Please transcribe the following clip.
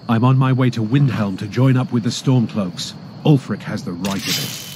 I'm on my way to Windhelm to join up with the Stormcloaks. Ulfric has the right of it.